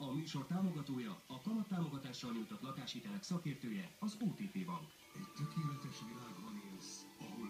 A műsor támogatója, a kamattámogatással nyújtott lakáshitelek szakértője, az OTP Bank. Egy tökéletes világban élsz, ahol